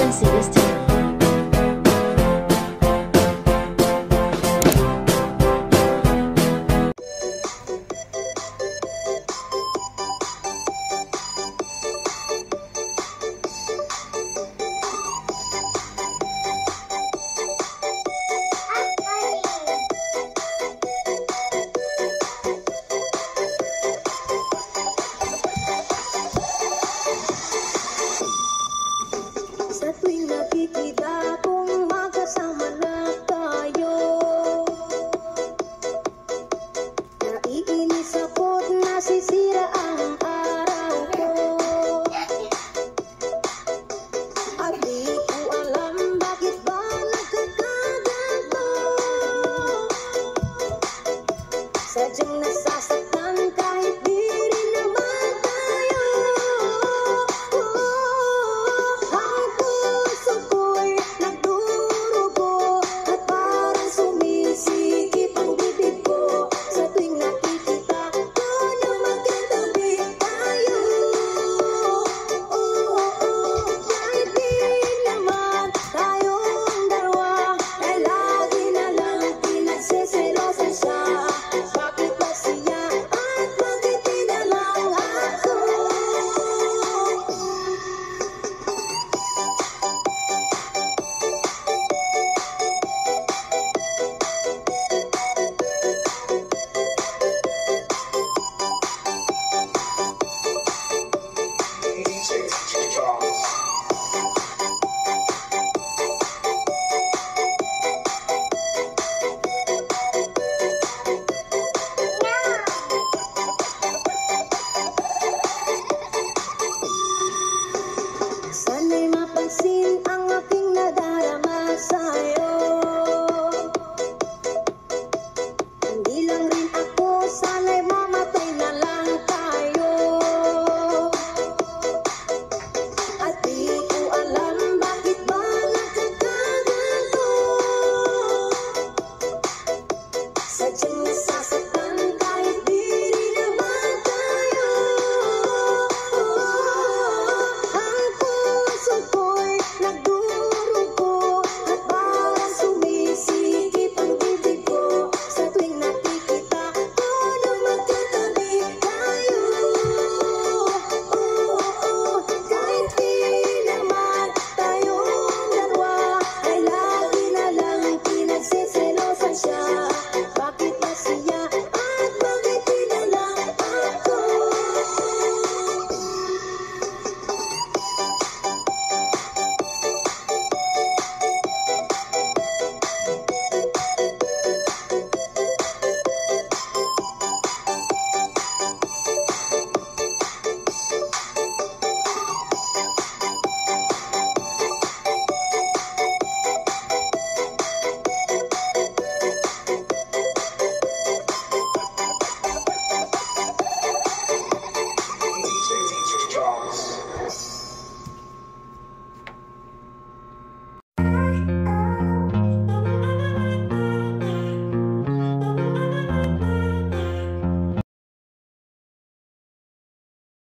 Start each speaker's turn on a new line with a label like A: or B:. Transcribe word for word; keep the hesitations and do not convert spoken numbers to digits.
A: can see this too.
B: Sa tuwing nakikita kong magkasama na tayo, naiinis ako't nasisira ang araw ko. At di ko alam bakit ba nagkakaganto. Sadyang nasasaktan kahit di rin naman tayo. Ang puso ko'y nagdurugo at parang sumisikip ang bibig ko. Sa tuwing nakikita ko na magkatabi tayo. Kahit di naman tayong dalawa ay lagi na lang pinagseselosan siya. Bakit ba siya at bakit di na lang ako?
C: D J J-Drop.